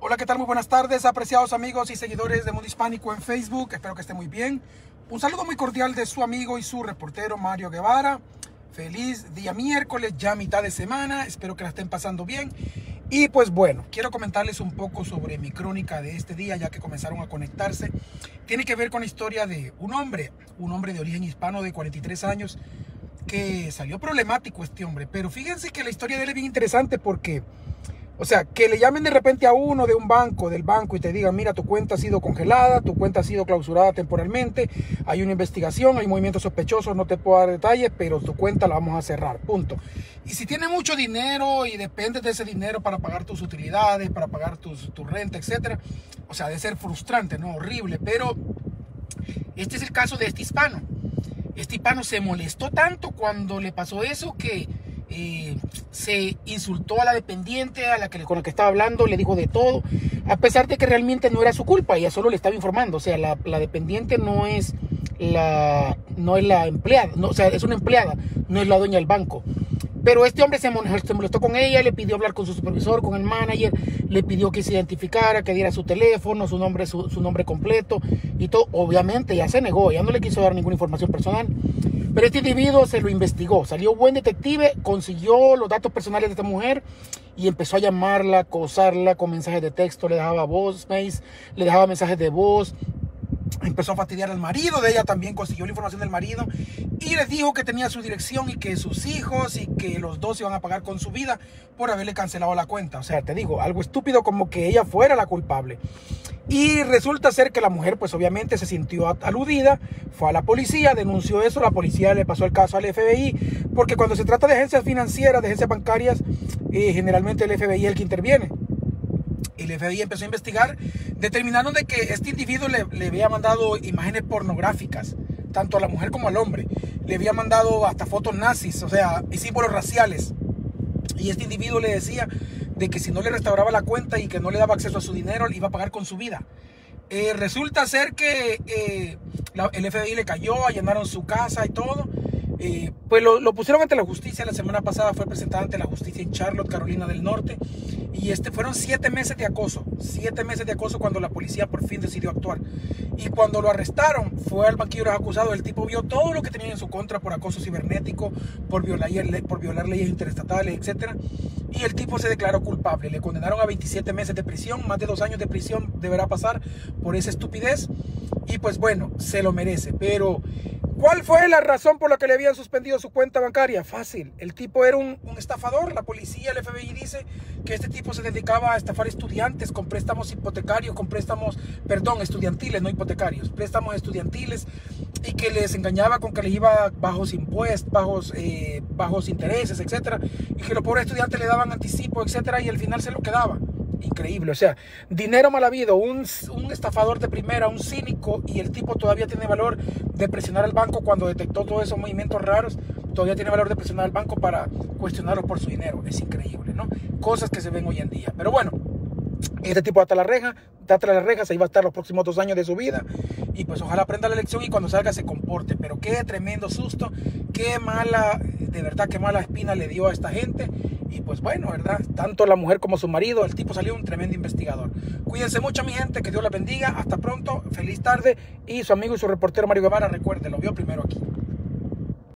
Hola, ¿qué tal? Muy buenas tardes, apreciados amigos y seguidores de Mundo Hispánico en Facebook. Espero que estén muy bien. Un saludo muy cordial de su amigo y su reportero Mario Guevara. Feliz día miércoles, ya mitad de semana. Espero que la estén pasando bien. Y pues bueno, quiero comentarles un poco sobre mi crónica de este día, ya que comenzaron a conectarse. Tiene que ver con la historia de un hombre de origen hispano de 43 años, que salió problemático este hombre. Pero fíjense que la historia de él es bien interesante porque... O sea, que le llamen de repente a uno de un banco, del banco, y te digan, mira, tu cuenta ha sido congelada, tu cuenta ha sido clausurada temporalmente, hay una investigación, hay movimientos sospechosos, no te puedo dar detalles, pero tu cuenta la vamos a cerrar, punto. Y si tienes mucho dinero y dependes de ese dinero para pagar tus utilidades, para pagar tu renta, etcétera, o sea, debe ser frustrante, ¿no? Horrible, pero este es el caso de este hispano. Este hispano se molestó tanto cuando le pasó eso que... se insultó a la dependiente con la que estaba hablando, le dijo de todo, a pesar de que realmente no era su culpa, ella solo le estaba informando. O sea, la dependiente no es la empleada, no, o sea, es una empleada, no es la dueña del banco. Pero este hombre se molestó con ella, le pidió hablar con su supervisor, con el manager, le pidió que se identificara, que diera su teléfono, su nombre completo y todo. Obviamente ya se negó, ya no le quiso dar ninguna información personal. Pero este individuo se lo investigó, salió buen detective, consiguió los datos personales de esta mujer y empezó a llamarla, acosarla con mensajes de texto, le dejaba voicemails, le dejaba mensajes de voz. Empezó a fastidiar al marido de ella, también consiguió la información del marido y les dijo que tenía su dirección y que sus hijos y que los dos iban a pagar con su vida por haberle cancelado la cuenta. O sea, te digo, algo estúpido, como que ella fuera la culpable. Y resulta ser que la mujer, pues obviamente se sintió aludida, fue a la policía, denunció eso, la policía le pasó el caso al FBI, porque cuando se trata de agencias financieras, de agencias bancarias, generalmente el FBI es el que interviene. El FBI empezó a investigar, determinaron de que este individuo le había mandado imágenes pornográficas, tanto a la mujer como al hombre. Le había mandado hasta fotos nazis, o sea, y símbolos raciales. Y este individuo le decía de que si no le restauraba la cuenta y que no le daba acceso a su dinero, le iba a pagar con su vida. Resulta ser que el FBI le cayó, allanaron su casa y todo. Pues lo pusieron ante la justicia. La semana pasada fue presentada ante la justicia en Charlotte, Carolina del Norte. Y fueron 7 meses de acoso. 7 meses de acoso cuando la policía por fin decidió actuar. Y cuando lo arrestaron, fue al banquillo acusado. El tipo vio todo lo que tenía en su contra por acoso cibernético, por violar leyes interestatales, etc. Y el tipo se declaró culpable. Le condenaron a 27 meses de prisión. Más de 2 años de prisión deberá pasar por esa estupidez. Y pues bueno, se lo merece. Pero... ¿cuál fue la razón por la que le habían suspendido su cuenta bancaria? Fácil, el tipo era un estafador. La policía, el FBI dice que este tipo se dedicaba a estafar estudiantes con préstamos hipotecarios, estudiantiles, no hipotecarios, préstamos estudiantiles, y que les engañaba con que les iba bajos impuestos, bajos intereses, etcétera, y que los pobres estudiantes le daban anticipo, etcétera, y al final se lo quedaba. Increíble, o sea, dinero mal habido, un estafador de primera, un cínico, y el tipo todavía tiene valor de presionar al banco cuando detectó todos esos movimientos raros. Todavía tiene valor de presionar al banco para cuestionarlo por su dinero. Es increíble, ¿no? Cosas que se ven hoy en día. Pero bueno, este tipo está tras las rejas, ahí va a estar los próximos 2 años de su vida. Y pues ojalá aprenda la lección y cuando salga se comporte. Pero qué tremendo susto, qué mala, de verdad, qué mala espina le dio a esta gente. Y pues bueno, ¿verdad? Tanto la mujer como su marido, el tipo salió un tremendo investigador. Cuídense mucho, mi gente, que Dios la bendiga. Hasta pronto, feliz tarde. Y su amigo y su reportero Mario Guevara, recuerde, lo vio primero aquí.